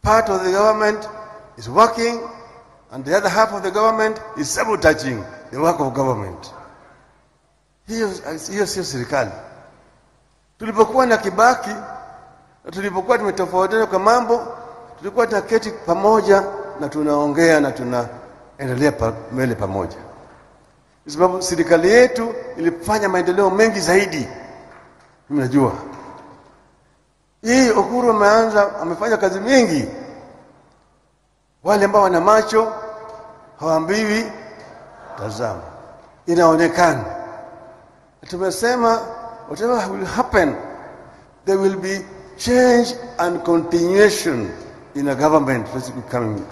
part of the government is working and the other half of the government is sabotaging the work of government. Hiyo sio serikali. Tulipokuwa na Kibaki na tulipokuwa tumetofautiana kwa mambo, tulikuwa tunaketi pamoja na tunaongea na tunaendelea mbele pamoja. Kwa sababu serikali yetu ilifanya maendeleo mengi zaidi. Mnajua. Hii UHURU amefanya kazi mingi. Wale ambao wana macho hawaambiwi tazama. Inaonekana. Tumesema whatever will happen, there will be change and continuation in a government that is coming.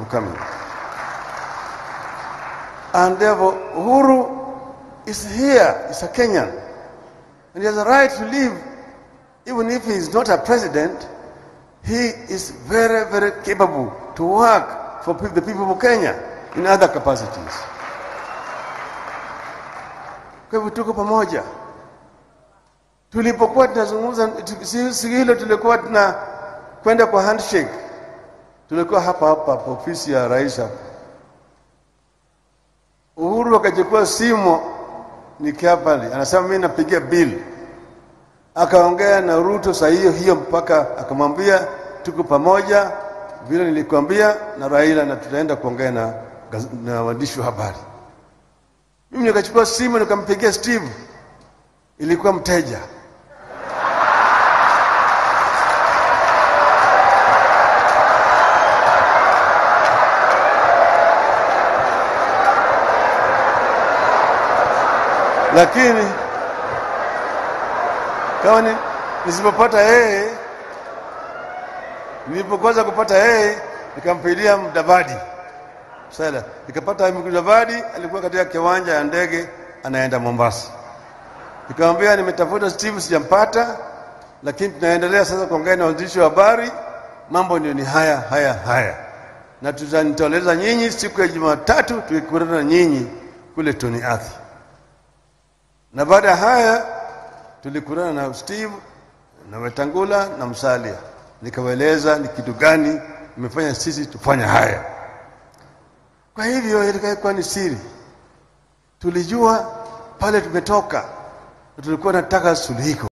And therefore, UHURU is here, is a Kenyan. And he has a right to live. Even if he is not a president, he is very, very capable to work for the people of Kenya in other capacities. Kwa hivyo tuko pamoja. Tulipokuwa tunazungumza siku hilo tulikuwa kwenda kwa handshake. Tulikuwa hapa ofisi ya rais hapa. UHURU akachukua simu nikiwa pale. Anasema mimi napigia bill. Akaongea na Ruto saa hiyo mpaka akamwambia tuko pamoja vile nilikwambia na Raila na tutaenda kuongea na waandishi wa habari. Mimi nikachukua simu nikampigia Steve. Ilikuwa Mteja. Lakini kama nisipopata yeye, nilipokosa kupata yeye, nikampigia Mdavadi. Sasa nikapata Mdavadi, alikuwa katika kiwanja ya ndege anaenda Mombasa. Nikamwambia nimetafuta Steve sijampata, lakini tunaendelea sasa kuongea na waandishi wa habari, mambo ni haya. Na tutanitoleza nyinyi siku ya Jumatatu tukikutana na nyinyi kule Tony Athi. Na baada ya haya tulikutana na Steve na Wetangula na Musalia. Nikawaeleza ni kitu gani nimefanya sisi tufanya haya. Kwa hivyo ilikuwa ni siri. Tulijua pale tumetoka. Tulikuwa tunataka suluhisho.